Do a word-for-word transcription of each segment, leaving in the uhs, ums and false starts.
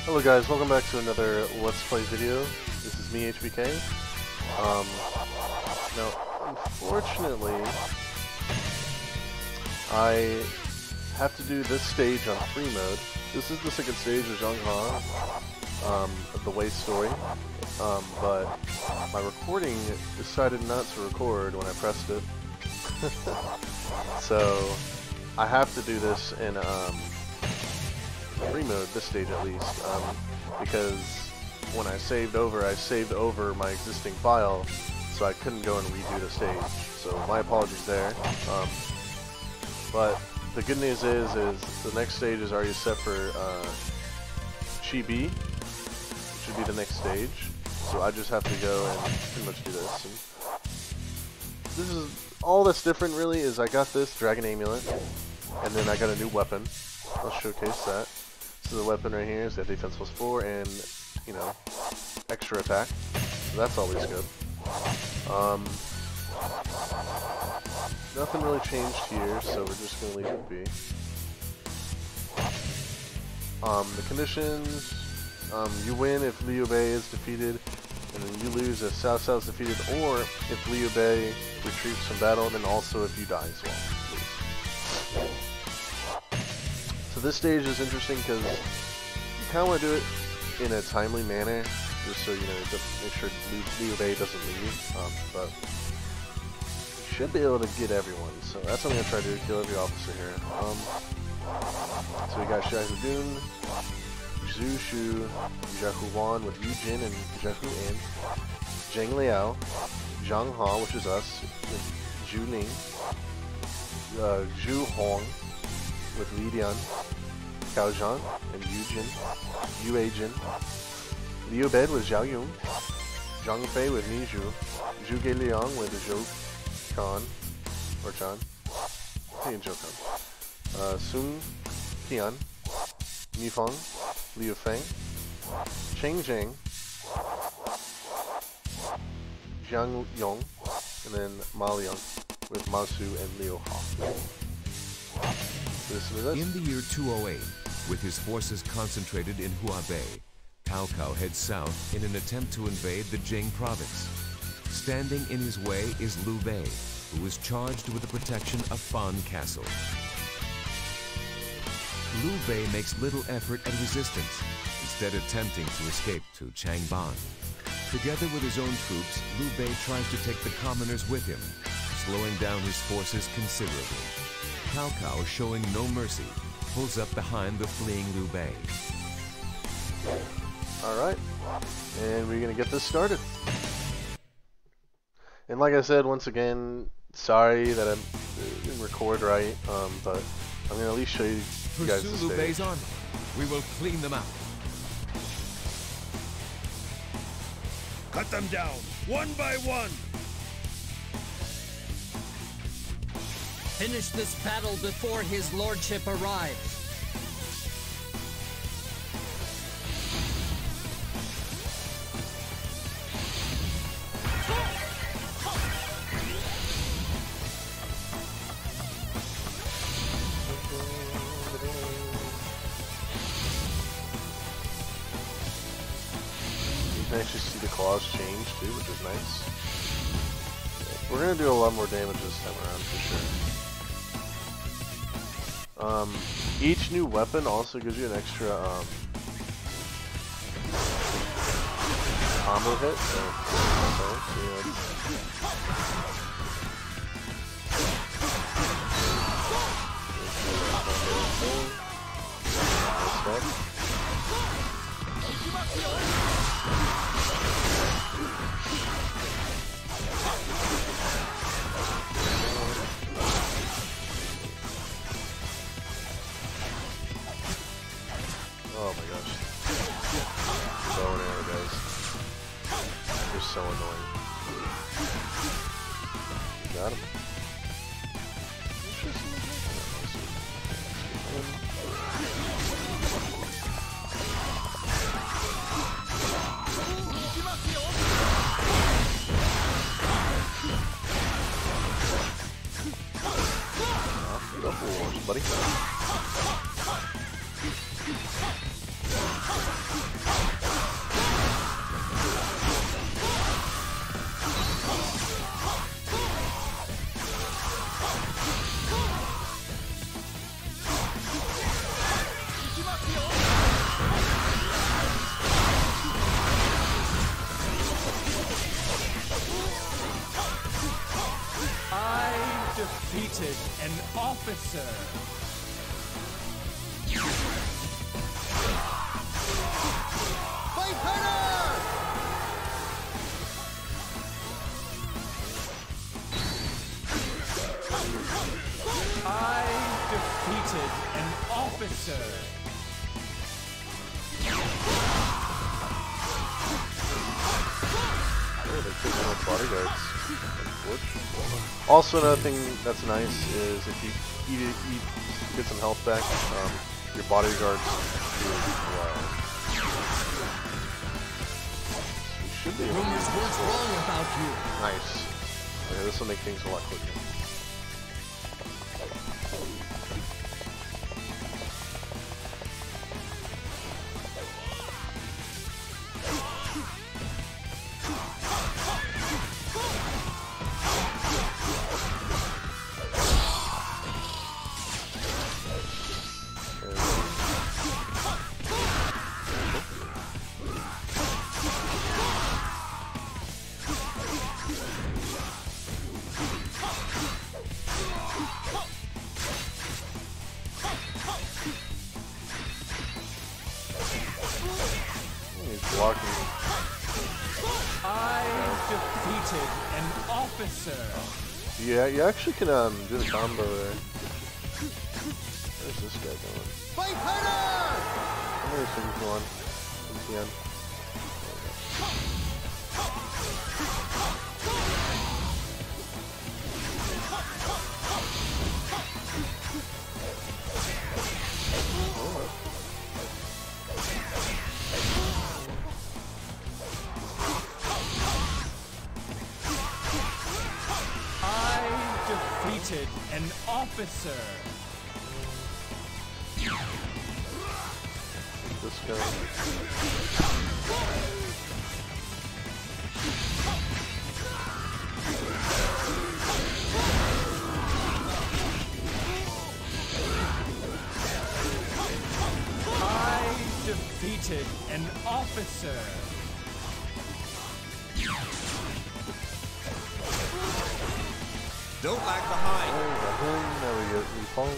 Hello guys, welcome back to another Let's Play video. This is me, H B K. Um, now, unfortunately, I have to do this stage on free mode. This is the second stage of Zhang, um, of the Waste story, um, but my recording decided not to record when I pressed it. So, I have to do this in, um, free mode, this stage at least, um, because when I saved over, I saved over my existing file, so I couldn't go and redo the stage. So my apologies there. Um, but the good news is, is the next stage is already set for uh, Chibi, which should be the next stage. So I just have to go and pretty much do this. And this is all that's different, really, is I got this Dragon Amulet, and then I got a new weapon. I'll showcase that. So the weapon right here is that defense plus four and, you know, extra attack. So that's always good. Um, nothing really changed here, so we're just going to leave it be. Um, the conditions, um, you win if Liu Bei is defeated, and then you lose if Cao Cao is defeated, or if Liu Bei retreats from battle, and then also if you die as well. So this stage is interesting because you kind of want to do it in a timely manner, just so you know, to make sure Liu Bei doesn't leave. Um, but you should be able to get everyone, so that's what I'm gonna try to do: kill every officer here. Um, so we got Xia Hudun, Zhu Shu, Zha Huan with Yu Jin and Zha Hu An, Zhang Liao, Zhang Ha, which is us, with Zhu Ning, uh, Zhu Hong with Li Dian, Cao Zhan, and Yu Jin, Yu Jin, Liu Bei with Zhao Yun, Zhang Fei with Mi Zhu, Zhu Ge Liang with Zhou Kan, or Chan, hey, Zhou Kan, uh, Sun Qian, Mi Feng, Liu Feng, Cheng Zhang, Zhang Yong, and then Ma Liang with Ma Su and Liu Ha. In the year two oh eight, with his forces concentrated in Huabei, Cao Cao heads south in an attempt to invade the Jing province. Standing in his way is Liu Bei, who is charged with the protection of Fan Castle. Liu Bei makes little effort at resistance, instead attempting to escape to Changban. Together with his own troops, Liu Bei tries to take the commoners with him, slowing down his forces considerably. Cao Cao, showing no mercy, pulls up behind the fleeing Liu Bei. Alright, and we're gonna get this started. And like I said, once again, sorry that I didn't record right, um, but I'm gonna at least show you, you guys the Pursue Liu Bei's stage. army. We will clean them out. Cut them down, one by one! Finish this battle before his lordship arrives. You can actually see the claws change too, which is nice. We're gonna do a lot more damage this time around for sure. Um, each new weapon also gives you an extra um, combo hit. So, okay, so yeah. Oh my gosh. Bow and arrow guys. They're so annoying. Got him. Double wars, buddy. an officer. Fight harder! I defeated an officer. Oh, they took one of bodyguards. Also, another thing that's nice is if you eat, it, eat get some health back, um, your bodyguards do well. You should be able to. Rumors were wrong about you. Nice. Okay, this will make things a lot quicker. Blocking. I defeated an officer. Yeah, you actually can um do the combo there. Where's this guy going? Fight harder! I'm gonna see he's going. He's the end. Defeated an officer. This guy. I defeated an officer. Don't lag behind. There we go. Now we get we fall.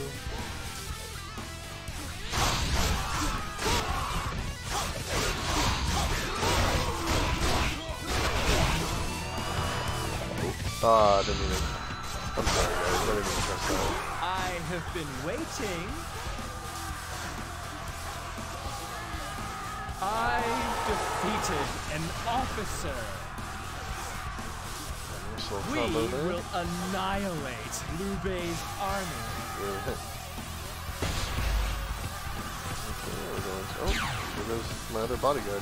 Ah, I didn't even. I'm sorry, guys. I didn't even press that. I have been waiting. I defeated an officer. Nice little We combo there. will annihilate Liu Bei's army. Yeah. Okay, we're going. Oh, there goes my other bodyguard.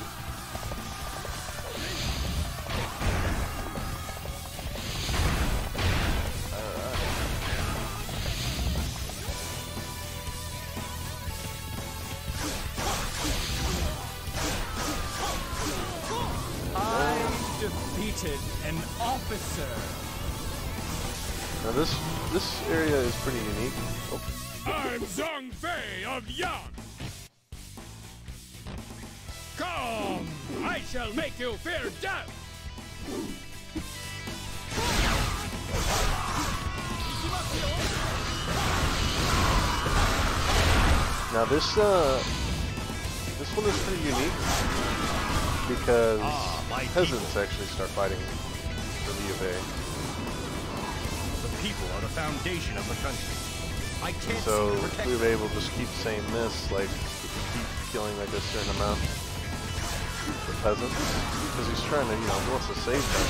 Defeated an officer. Now this this area is pretty unique. Oh. I'm Zhang of Yang. Come, I shall make you fear death. Now this uh this one is pretty unique because Ah, my peasants people. actually start fighting for Liu Bei. The people are the foundation of the country. I can't So seem to protect Liu them. Bei will just keep saying this, like if you keep killing like a certain amount of peasants, because he's trying to, you know, he wants to save them.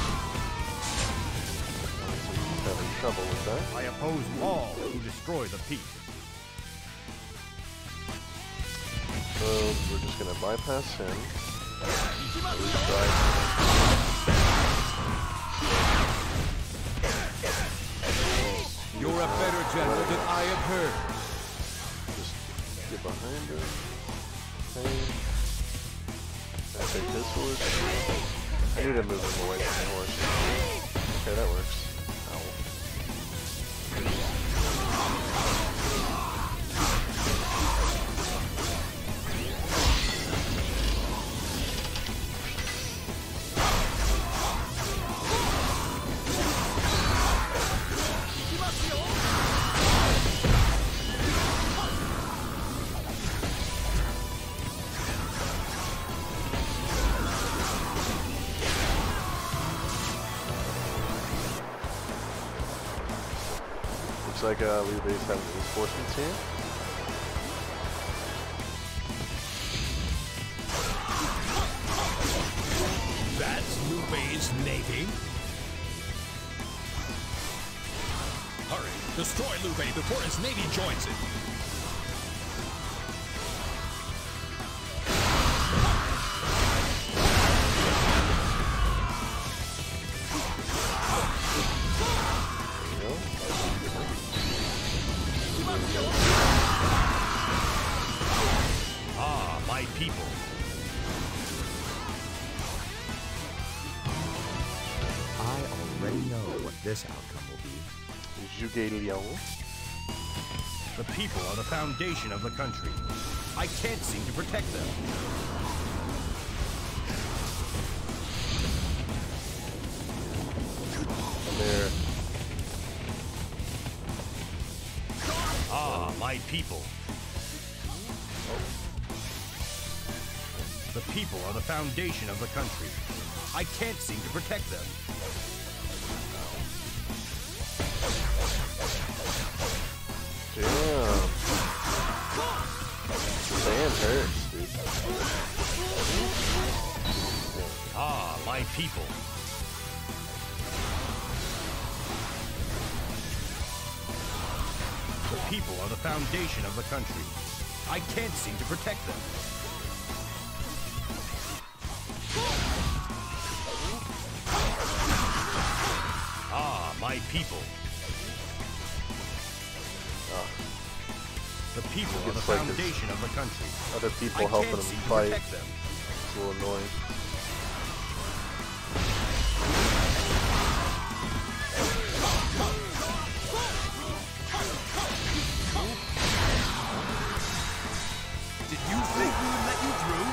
So he's having trouble with that. I oppose all who destroy the peace. So we're just gonna bypass him. You're a better general than I have heard. Just get behind him. Okay. I take this horse. I need to move him away from the horse. Okay, that works. Ow. looks like uh, Liu Bei's having reinforcements here. That's Liu Bei's navy. Hurry, destroy Liu Bei before his navy joins it. Ah, my people. I already know what this outcome will be. Zhuge Liang. The people are the foundation of the country. I can't seem to protect them. There. Ah, my people. The people are the foundation of the country. I can't seem to protect them. Damn. Damn hurts, dude. Ah, my people. The people are the foundation of the country. I can't seem to protect them. Ah, my people. The people are the It's like foundation of the country. Other people I helping can't him seem to fight. protect them. It's a little annoying. Did you think we would let you through?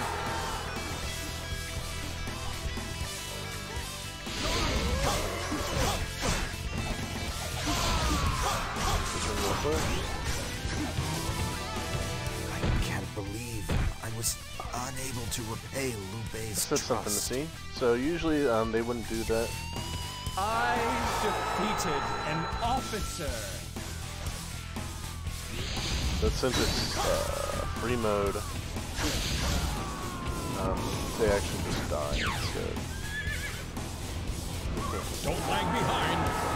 I can't believe I was unable to repay Liu Bei's That's trust. something to see. So usually um, they wouldn't do that. I defeated an officer. But since it's uh, free mode, um, they actually just die instead. Don't lag behind.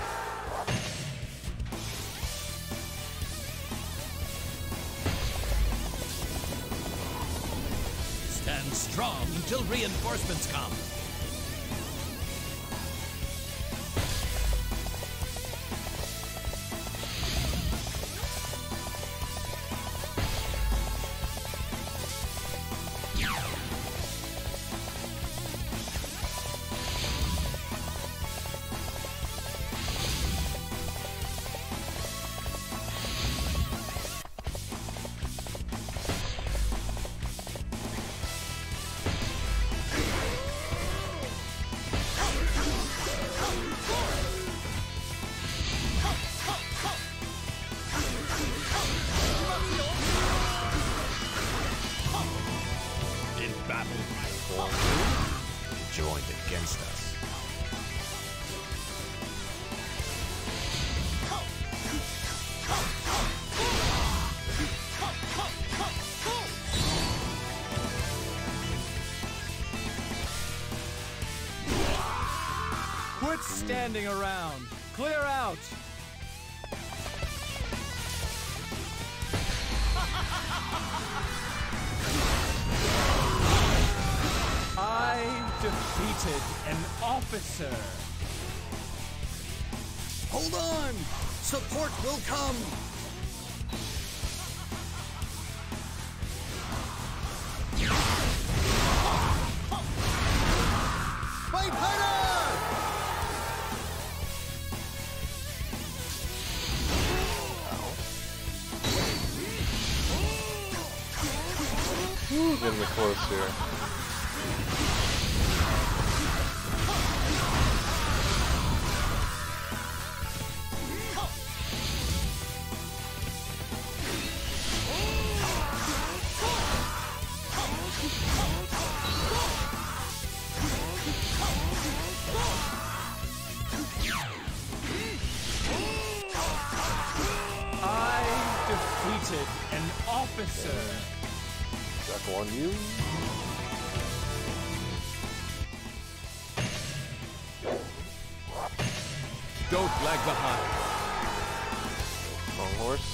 Stand strong until reinforcements come. In battle, Joined against us. Quit standing around. Clear out. I defeated an officer. Hold on! Support will come! Fight harder! Woo, getting close here. Jackal on you. Don't lag behind. Wrong horse.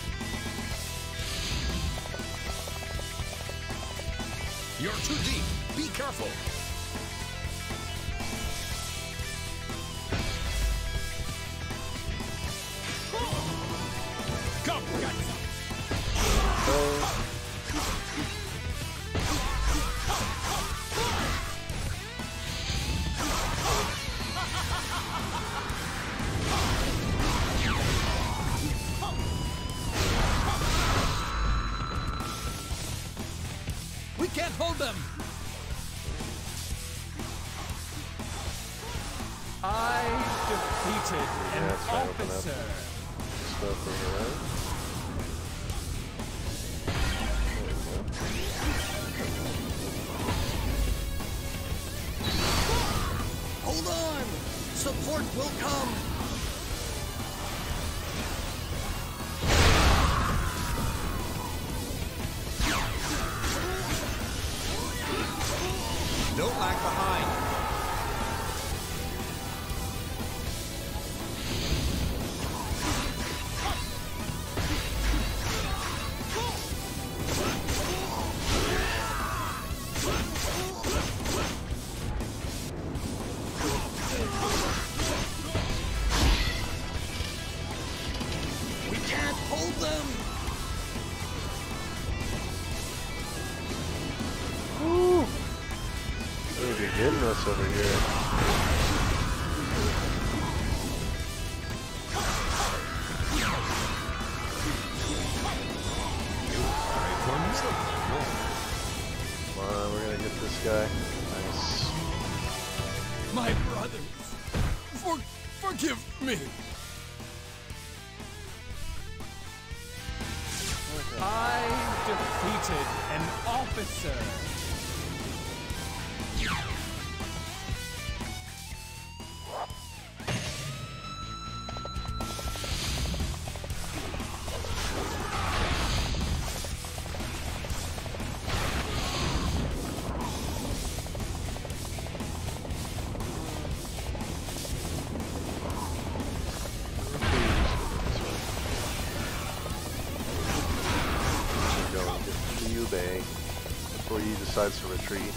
You're too deep. Be careful. Go, got some. Oh. We can't hold them. I defeated Yeah, an that's fine, open up. officer. Stuff over there. Hold on! Support will come! Don't lag behind. We can't hold them! Woo! They'll be hitting us over here. Come on, we're gonna get this guy. Nice. My brothers, for, forgive me. I defeated an officer. Go and get Liu Bei before he decides to retreat.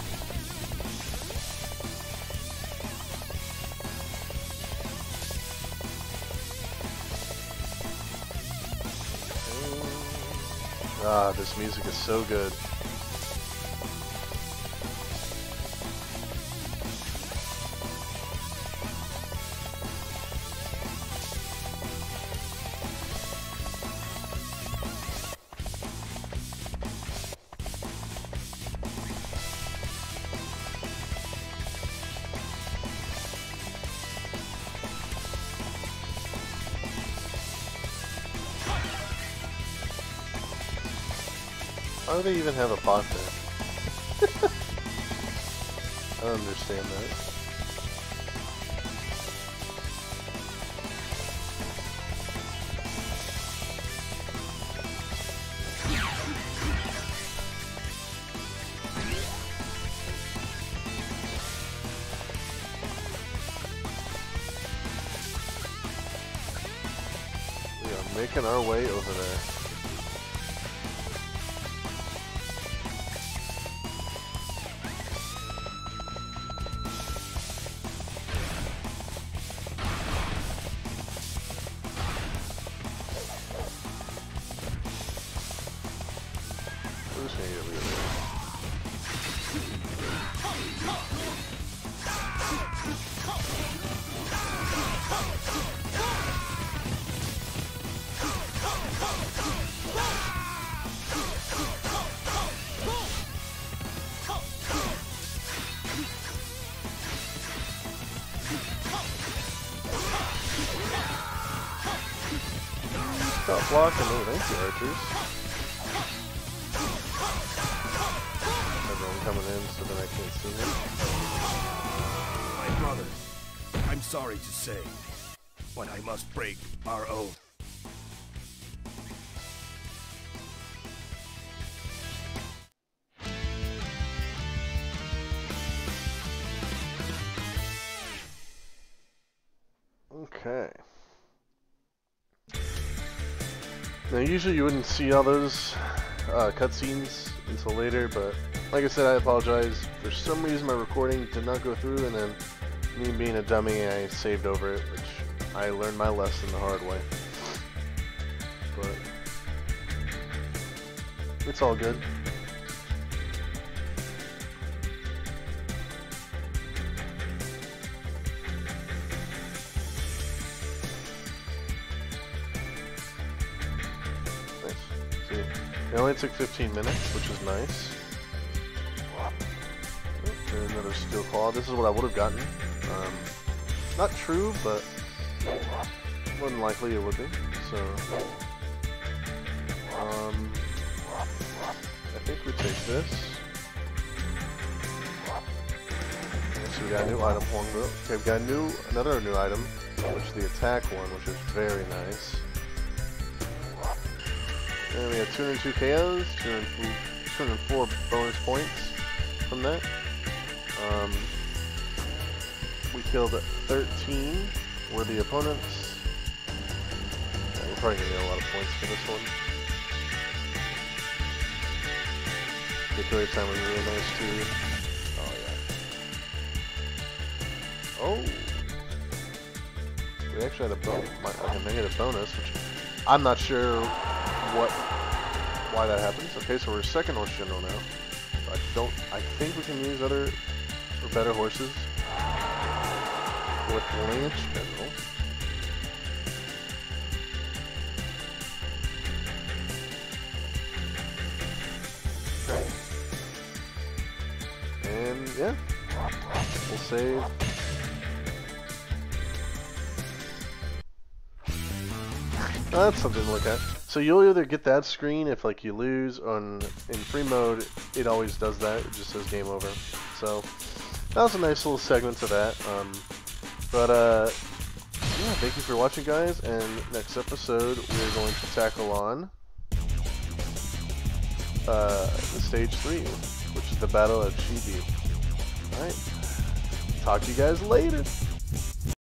Ah, this music is so good. Why do they even have a pot there? I don't understand that. We are making our way over there. We're just gonna get rid of it. Stop blocking me, thank you, archers. Everyone coming in so that I can't see him. My brothers, I'm sorry to say, but I must break our oath. Okay. Now, usually you wouldn't see all those uh, cutscenes until later, but like I said, I apologize. For some reason, my recording did not go through, and then me being a dummy, I saved over it, which I learned my lesson the hard way. But it's all good. Nice. See, it only took fifteen minutes, which is nice. And another steel claw. This is what I would have gotten. Um, not true, but more than likely it would be. So, um, I think we take this. Okay, so we got a new item. Okay, we got a new, another new item, which is the attack one, which is very nice. And we have two hundred two K Os, two hundred four bonus points from that. Um, we killed thirteen worthy opponents. Yeah, we're probably gonna get a lot of points for this one. The killer time was really nice too. Oh yeah. Oh, we actually had a bonus, like a negative bonus, which I'm not sure what, why that happens. Okay, so we're second horse general now. I don't. I think we can use other or better horses with Lance General. Okay. And yeah, we'll save. Oh, that's something to look at. So you'll either get that screen if like you lose on in free mode. It always does that. It just says game over. So that was a nice little segment to that. Um, but uh, yeah, thank you for watching, guys. And next episode we're going to tackle on uh, the stage three, which is the Battle of Chibi. All right. Talk to you guys later.